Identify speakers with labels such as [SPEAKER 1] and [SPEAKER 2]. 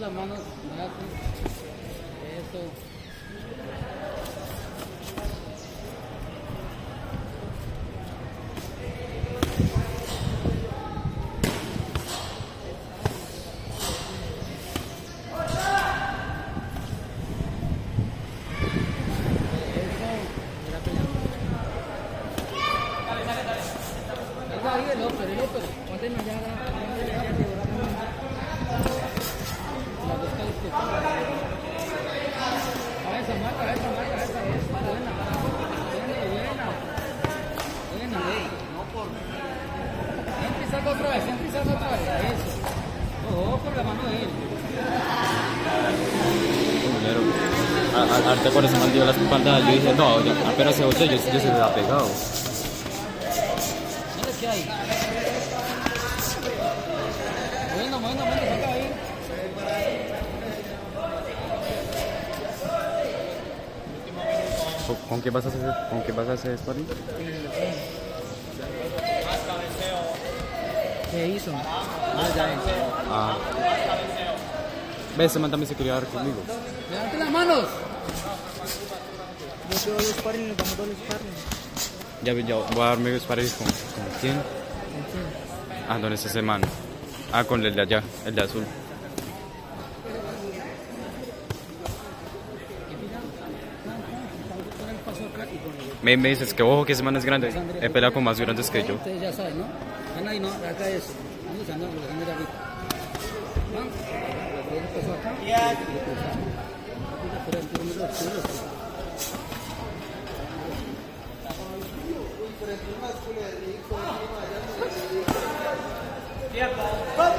[SPEAKER 1] las manos, eso. El otro, cuéntenos ya la dos calificaciones. Cabeza, buena, no por. Siempre salga otra vez, eso. Ojo por la mano de él.
[SPEAKER 2] Ahorita cuando se me dio la espalda, yo dije, no, apenas se volteó, yo se le había pegado.
[SPEAKER 1] ¿Qué hay? Bueno, saca ahí.
[SPEAKER 2] ¿Con qué vas a hacer sparring?
[SPEAKER 1] ¿Qué hizo?
[SPEAKER 2] ¿Ves? Ese man también se quería dar conmigo.
[SPEAKER 1] ¡Levante las manos!
[SPEAKER 3] Yo quiero los sparring, nos vamos a dar los sparring.
[SPEAKER 2] Ya voy a darme sparring con quién. Ah, ¿dónde es ese man? Ah, con el de allá, el de azul. Me dices que ojo que ese man es grande. He peleado con más grandes que yo.
[SPEAKER 1] Ustedes ya saben, ¿no? Están ahí, ¿no? Acá es. Vamos a andar de arriba. ¿No? Empezó acá.
[SPEAKER 3] ¡Vamos!